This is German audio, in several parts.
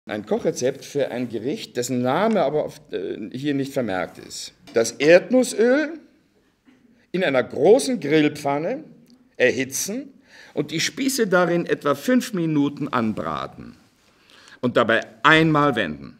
Ein Kochrezept für ein Gericht, dessen Name aber hier nicht vermerkt ist. Das Erdnussöl in einer großen Grillpfanne erhitzen und die Spieße darin etwa 5 Minuten anbraten und dabei einmal wenden.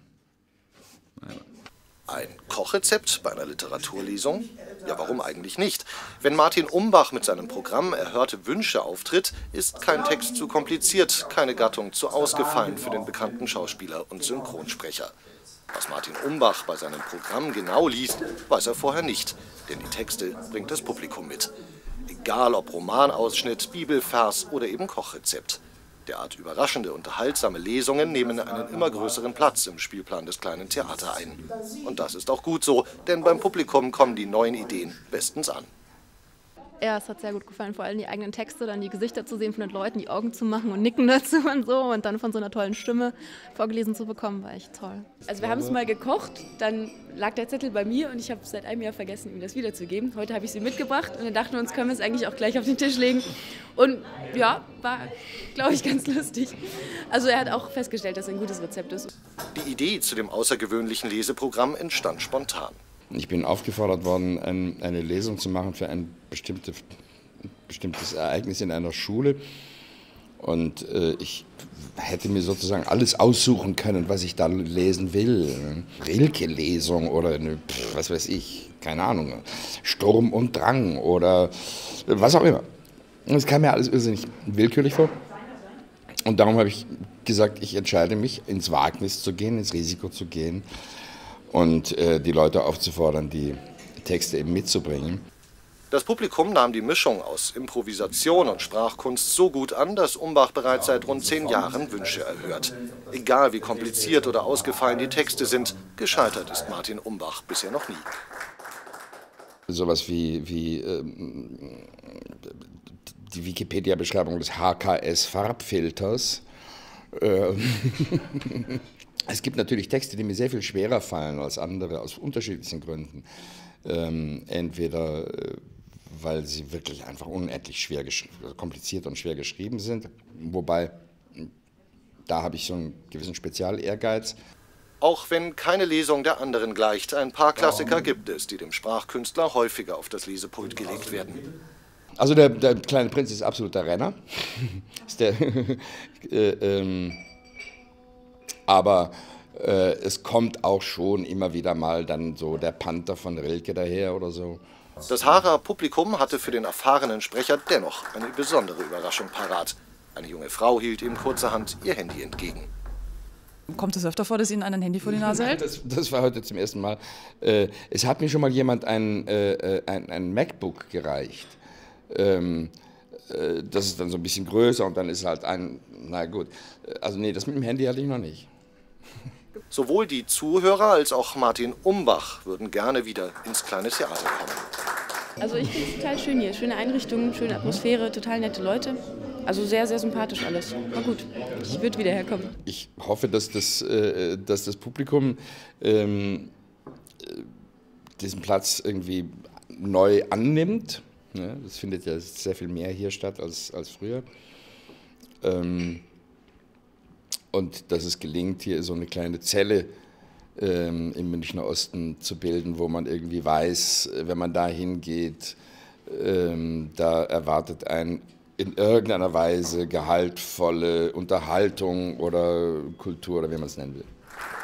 Ein Kochrezept bei einer Literaturlesung? Ja, warum eigentlich nicht? Wenn Martin Umbach mit seinem Programm Erhörte Wünsche auftritt, ist kein Text zu kompliziert, keine Gattung zu ausgefallen für den bekannten Schauspieler und Synchronsprecher. Was Martin Umbach bei seinem Programm genau liest, weiß er vorher nicht, denn die Texte bringt das Publikum mit. Egal ob Romanausschnitt, Bibelvers oder eben Kochrezept. Derart überraschende, unterhaltsame Lesungen nehmen einen immer größeren Platz im Spielplan des kleinen Theaters ein. Und das ist auch gut so, denn beim Publikum kommen die neuen Ideen bestens an. Ja, es hat sehr gut gefallen, vor allem die eigenen Texte, dann die Gesichter zu sehen von den Leuten, die Augen zu machen und nicken dazu und so und dann von so einer tollen Stimme vorgelesen zu bekommen, war echt toll. Also wir haben es mal gekocht, dann lag der Zettel bei mir und ich habe seit einem Jahr vergessen, ihm das wiederzugeben. Heute habe ich sie mitgebracht und dann dachten wir uns, können wir es eigentlich auch gleich auf den Tisch legen. Und ja, war, glaube ich, ganz lustig. Also er hat auch festgestellt, dass es ein gutes Rezept ist. Die Idee zu dem außergewöhnlichen Leseprogramm entstand spontan. Ich bin aufgefordert worden, eine Lesung zu machen für ein bestimmtes Ereignis in einer Schule. Und ich hätte mir sozusagen alles aussuchen können, was ich da lesen will. Rilke-Lesung oder eine, was weiß ich, keine Ahnung, Sturm und Drang oder was auch immer. Und es kam mir alles irrsinnig willkürlich vor. Und darum habe ich gesagt, ich entscheide mich, ins Wagnis zu gehen, ins Risiko zu gehen und die Leute aufzufordern, die Texte eben mitzubringen. Das Publikum nahm die Mischung aus Improvisation und Sprachkunst so gut an, dass Umbach bereits seit rund 10 Jahren Wünsche erhört. Egal wie kompliziert oder ausgefallen die Texte sind, gescheitert ist Martin Umbach bisher noch nie. Sowas wie die Wikipedia-Beschreibung des HKS-Farbfilters. Es gibt natürlich Texte, die mir sehr viel schwerer fallen als andere, aus unterschiedlichsten Gründen. Entweder weil sie wirklich einfach unendlich kompliziert und schwer geschrieben sind, wobei da habe ich so einen gewissen Spezial-Ehrgeiz. Auch wenn keine Lesung der anderen gleicht, ein paar Klassiker gibt es, die dem Sprachkünstler häufiger auf das Lesepult gelegt werden. Also der kleine Prinz ist absoluter Renner. Aber es kommt auch schon immer wieder mal dann so der Panther von Rilke daher oder so. Das Haarer Publikum hatte für den erfahrenen Sprecher dennoch eine besondere Überraschung parat. Eine junge Frau hielt ihm kurzerhand ihr Handy entgegen. Kommt es öfter vor, dass Ihnen ein Handy vor die Nase hält? Das war heute zum ersten Mal. Es hat mir schon mal jemand ein MacBook gereicht. Das ist dann so ein bisschen größer und dann ist halt na gut. Also nee, das mit dem Handy hatte ich noch nicht. Sowohl die Zuhörer als auch Martin Umbach würden gerne wieder ins kleine Theater kommen. Also ich finde es total schön hier. Schöne Einrichtungen, schöne Atmosphäre, total nette Leute. Also sehr, sehr sympathisch alles. Na gut, ich würde wieder herkommen. Ich hoffe, dass das Publikum diesen Platz irgendwie neu annimmt. Ja, das findet ja sehr viel mehr hier statt als früher. Und dass es gelingt, hier so eine kleine Zelle im Münchner Osten zu bilden, wo man irgendwie weiß, wenn man da hingeht, da erwartet einen in irgendeiner Weise gehaltvolle Unterhaltung oder Kultur oder wie man es nennen will.